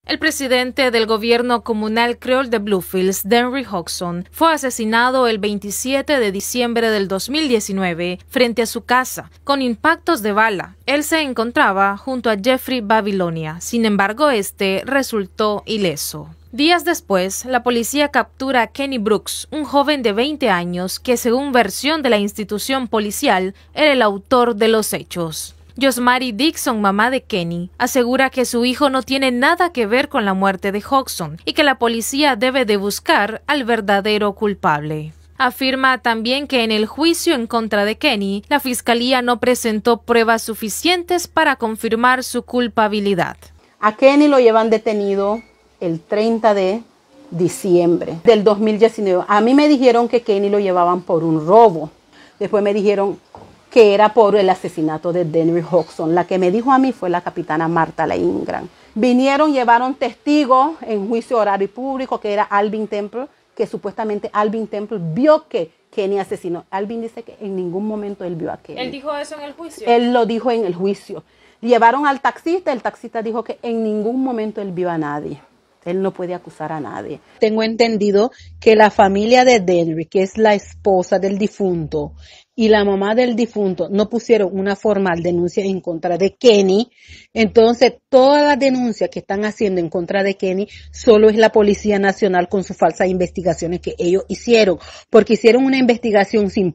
El presidente del gobierno comunal creol de Bluefields, Denry Hodgson, fue asesinado el 27 de diciembre del 2019 frente a su casa, con impactos de bala. Él se encontraba junto a Jeffrey Babilonia, sin embargo, este resultó ileso. Días después, la policía captura a Kenny Brooks, un joven de 20 años que, según versión de la institución policial, era el autor de los hechos. Josmary Dixon, mamá de Kenny, asegura que su hijo no tiene nada que ver con la muerte de Hodgson y que la policía debe de buscar al verdadero culpable. Afirma también que en el juicio en contra de Kenny, la fiscalía no presentó pruebas suficientes para confirmar su culpabilidad. A Kenny lo llevan detenido el 30 de diciembre del 2019. A mí me dijeron que Kenny lo llevaban por un robo. Después me dijeron que era por el asesinato de Denry Hodgson. La que me dijo a mí fue la capitana Marta La Ingram. Vinieron, llevaron testigos en juicio oral y público, que era Alvin Temple, que supuestamente Alvin Temple vio que Kenny asesinó. Alvin dice que en ningún momento él vio a Kenny. ¿Él dijo eso en el juicio? Él lo dijo en el juicio. Llevaron al taxista, el taxista dijo que en ningún momento él vio a nadie. Él no puede acusar a nadie. Tengo entendido que la familia de Denry, que es la esposa del difunto, y la mamá del difunto no pusieron una formal denuncia en contra de Kenny. Entonces, todas las denuncias que están haciendo en contra de Kenny solo es la Policía Nacional con sus falsas investigaciones que ellos hicieron, porque hicieron una investigación sin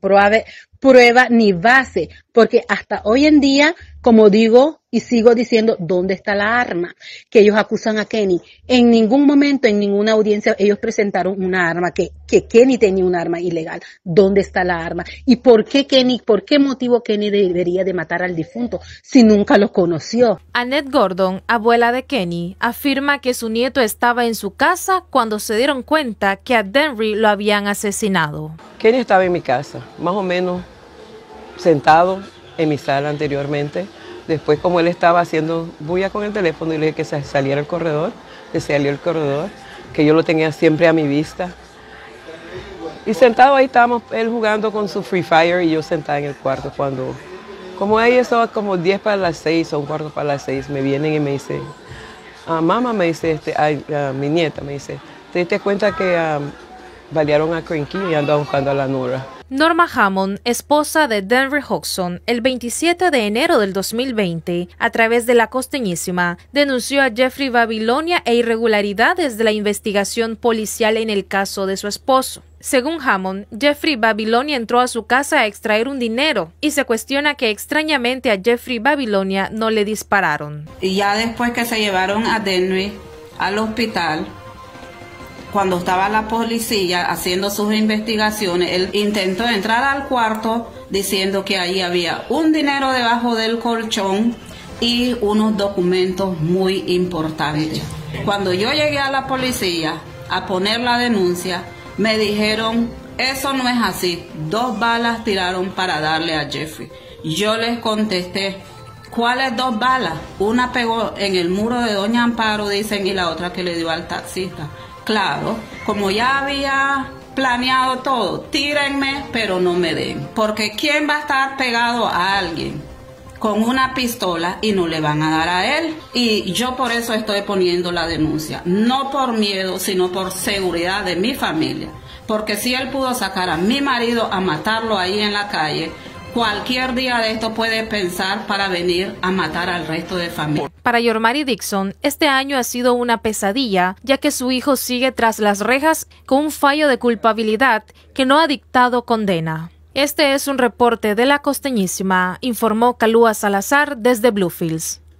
prueba ni base, porque hasta hoy en día, como digo y sigo diciendo, ¿dónde está la arma que ellos acusan a Kenny? En ningún momento, en ninguna audiencia, ellos presentaron una arma, que Kenny tenía un arma ilegal. ¿Dónde está la arma? ¿Y por qué motivo Kenny debería de matar al difunto si nunca lo conoció? Annette Gordon, abuela de Kenny, afirma que su nieto estaba en su casa cuando se dieron cuenta que a Denry lo habían asesinado. Kenny estaba en mi casa, más o menos sentado en mi sala anteriormente. Después, como él estaba haciendo bulla con el teléfono, y le dije que saliera al corredor, que salió al corredor, que yo lo tenía siempre a mi vista. Y sentado ahí estábamos, él jugando con su Free Fire y yo sentada en el cuarto cuando, como ahí estaba como 10 para las 6 o un cuarto para las 6, me vienen y me dice, mamá, me dice, mi nieta me dice, ¿te diste cuenta que balearon a Cranky y andaban buscando a la Nura? Norma Hammond, esposa de Denry Hodgson, el 27 de enero del 2020, a través de La Costeñísima, denunció a Jeffrey Babilonia e irregularidades de la investigación policial en el caso de su esposo. Según Hammond, Jeffrey Babilonia entró a su casa a extraer un dinero y se cuestiona que extrañamente a Jeffrey Babilonia no le dispararon. Y ya después que se llevaron a Denry al hospital, cuando estaba la policía haciendo sus investigaciones, él intentó entrar al cuarto diciendo que ahí había un dinero debajo del colchón y unos documentos muy importantes. Cuando yo llegué a la policía a poner la denuncia, me dijeron, eso no es así, 2 balas tiraron para darle a Jeffrey. Yo les contesté, ¿cuáles 2 balas? Una pegó en el muro de Doña Amparo, dicen, y la otra que le dio al taxista. Claro, como ya había planeado todo, tírenme, pero no me den. Porque ¿quién va a estar pegado a alguien con una pistola y no le van a dar a él? Y yo por eso estoy poniendo la denuncia. No por miedo, sino por seguridad de mi familia. Porque si él pudo sacar a mi marido a matarlo ahí en la calle, cualquier día de esto puede pensar para venir a matar al resto de familia. Para Josmary Dixon, este año ha sido una pesadilla, ya que su hijo sigue tras las rejas con un fallo de culpabilidad que no ha dictado condena. Este es un reporte de La Costeñísima, informó Kalua Salazar desde Bluefields.